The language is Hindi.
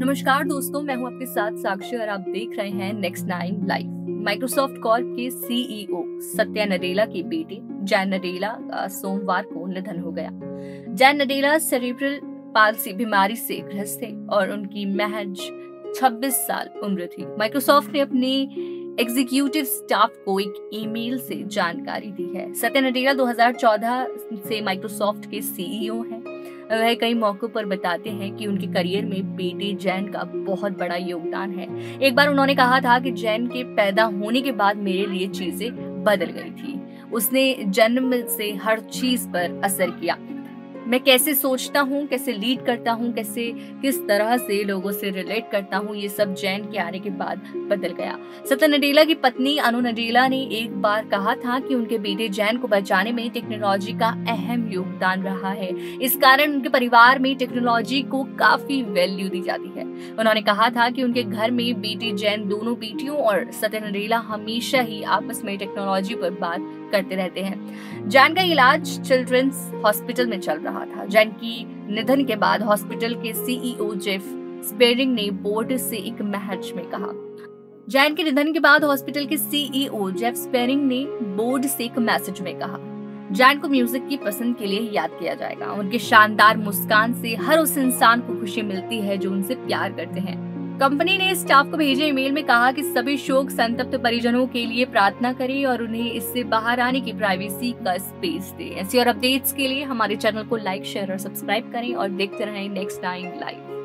नमस्कार दोस्तों, मैं हूं आपके साथ साक्षी और आप देख रहे हैं नेक्स्ट 9 लाइव। माइक्रोसॉफ्ट कॉर्प के सीईओ सत्या नडेला के बेटे जैन नडेला का सोमवार को निधन हो गया। जैन नडेला सेरेब्रल पाल्सी बीमारी से ग्रस्त थे और उनकी महज 26 साल उम्र थी। माइक्रोसॉफ्ट ने अपने एग्जीक्यूटिव स्टाफ को एक ईमेल से जानकारी दी है। सत्या नडेला 2014 से माइक्रोसॉफ्ट के सीईओ हैं। वह कई मौकों पर बताते हैं कि उनके करियर में बेटे जैन का बहुत बड़ा योगदान है। एक बार उन्होंने कहा था कि जैन के पैदा होने के बाद मेरे लिए चीजें बदल गई थी। उसने जन्म से हर चीज पर असर किया। मैं कैसे सोचता हूँ, कैसे लीड करता हूँ, कैसे किस तरह से लोगों से रिलेट करता हूँ, ये सब जैन के आने के बाद बदल गया। सत्या नडेला की पत्नी अनु नडेला ने एक बार कहा था कि उनके बेटे जैन को बचाने में टेक्नोलॉजी का अहम योगदान रहा है। इस कारण उनके परिवार में टेक्नोलॉजी को काफी वैल्यू दी जाती है। उन्होंने कहा था कि उनके घर में बेटे जैन, दोनों बेटियों और सत्या नडेला हमेशा ही आपस में टेक्नोलॉजी पर बात करते रहते हैं। जैन का इलाज चिल्ड्रंस हॉस्पिटल में चल रहा था। जैन की निधन के बाद हॉस्पिटल के सीईओ जेफ स्पेरिंग ने बोर्ड से एक मैसेज में कहा। जैन के निधन के बाद हॉस्पिटल के सीईओ जेफ स्पेरिंग ने बोर्ड से एक मैसेज में कहा, जैन को म्यूजिक की पसंद के लिए याद किया जाएगा। उनके शानदार मुस्कान से हर उस इंसान को खुशी मिलती है जो उनसे प्यार करते हैं। कंपनी ने स्टाफ को भेजे ईमेल में कहा कि सभी शोक संतप्त परिजनों के लिए प्रार्थना करें और उन्हें इससे बाहर आने की प्राइवेसी का स्पेस दें। ऐसी और अपडेट्स के लिए हमारे चैनल को लाइक, शेयर और सब्सक्राइब करें और देखते रहें नेक्स्ट 9 लाइव।